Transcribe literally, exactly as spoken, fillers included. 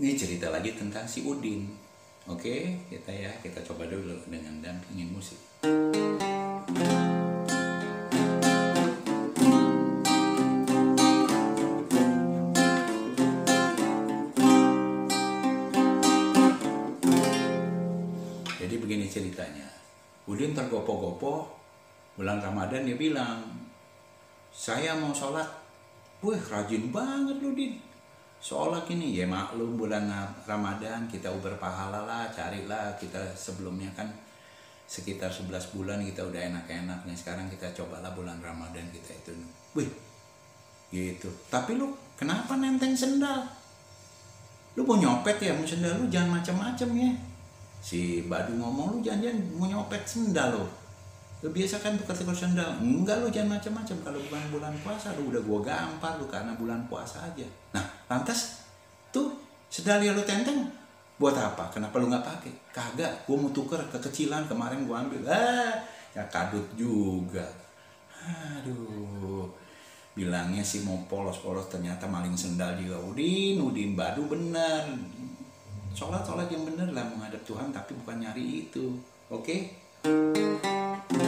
Ini cerita lagi tentang si Udin. Oke, kita ya, kita coba dulu dengan dampingin musik. Jadi begini ceritanya. Udin tergopoh-gopoh bulan Ramadan, dia bilang, saya mau sholat. Wih, rajin banget lu, Din. Sholat ini ya maklum bulan Ramadan kita berpahala lah, carilah kita sebelumnya kan sekitar sebelas bulan kita udah enak-enaknya, sekarang kita cobalah bulan Ramadan kita itu. Wih, gitu. Tapi lu kenapa nenteng sendal? Lu mau nyopet ya, mau sendal lu jangan macam-macam ya. Si Badu ngomong, lu jangan-jangan mau nyopet sendal lu. Lu biasa kan tukar-tukar sendal. Enggak, lu jangan macam-macam. Kalau bukan bulan puasa, lu udah gua gampar lu karena bulan puasa aja. Nah, lantas tuh sendal yang lu tenteng buat apa? Kenapa lu nggak pakai? Kagak, gua mau tuker kekecilan kemarin gua ambil. Ah, ya kadut juga. Aduh. Bilangnya sih mau polos-polos, ternyata maling sendal juga. Udin, Udin Badu bener. Sholat-sholat yang bener lah, menghadap Tuhan, tapi bukan nyari itu. Oke? Okay?